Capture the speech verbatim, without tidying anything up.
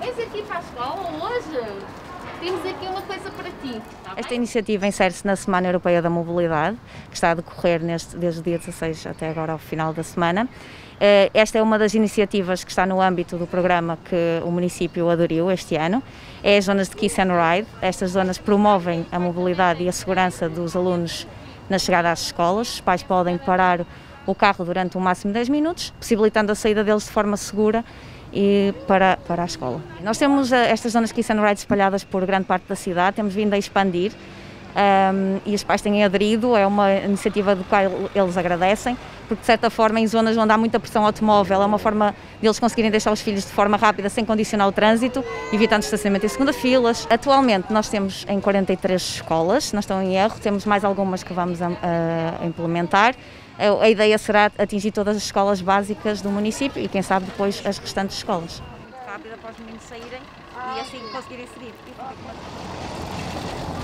Vens aqui para a escola hoje? Temos aqui uma coisa para ti. Tá Esta bem? iniciativa insere-se na Semana Europeia da Mobilidade, que está a decorrer neste, desde o dia dezasseis até agora ao final da semana. Esta é uma das iniciativas que está no âmbito do programa que o município aderiu este ano. É as zonas de Kiss and Ride. Estas zonas promovem a mobilidade e a segurança dos alunos na chegada às escolas. Os pais podem parar o carro durante um máximo de dez minutos, possibilitando a saída deles de forma segura e para, para a escola. Nós temos estas zonas Kiss and Ride espalhadas por grande parte da cidade, temos vindo a expandir um, e os pais têm aderido, é uma iniciativa do qual eles agradecem, porque de certa forma em zonas onde há muita pressão automóvel é uma forma de eles conseguirem deixar os filhos de forma rápida sem condicionar o trânsito, evitando estacionamento em segunda filas. Atualmente nós temos em quarenta e três escolas, não estão em erro, temos mais algumas que vamos a, a implementar. A ideia será atingir todas as escolas básicas do município e, quem sabe, depois as restantes escolas. Rápida para os meninos saírem e assim conseguirem seguir.